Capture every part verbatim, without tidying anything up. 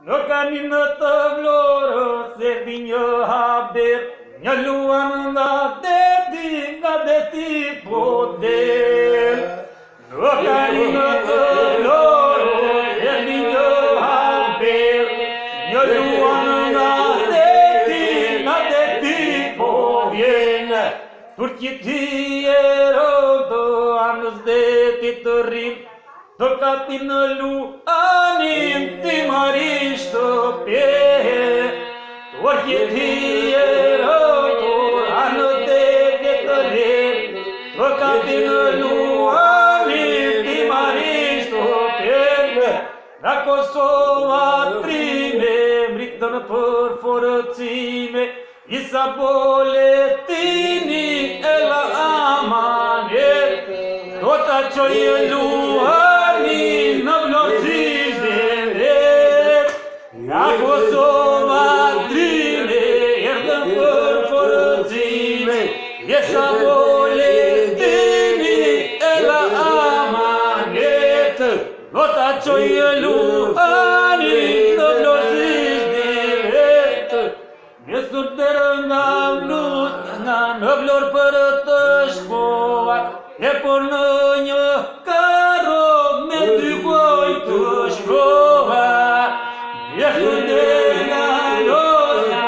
No caminho tabloro, servinho haber, minha lua não dá de ti, dá de ti poder. No caminho tabloro, servinho haber, minha lua não dá de ti, dá de ti poder. Porque ti ero do anos de titorim, toca pinalu anin ti maristo pe, porque ti ero do anos de titorim, toca pinalu anin ti maristo pe, la Kosova trime, mriton por forțime, isa boletini ela amane, tot acoi luani navlozizele, la Kosova trine, iertăm por forțime, isa boletini ela amane, tot acoi luani navlozizele, Mesut derangavlut na noblor părătășcoa, e pornănă caro medrigoi tășcoa. Mesut derangavlut na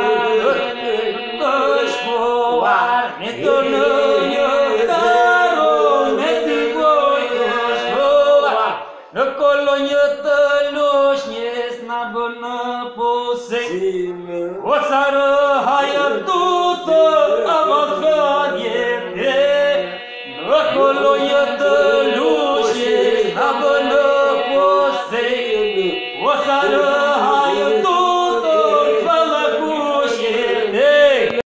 tășcoa, e pornănă caro medrigoi tășcoa. Në kolonjë të loshnie snabën në pose, o sarë hajë tutë avadhanje. Në kolonjë të loshnie snabën në pose, o sarë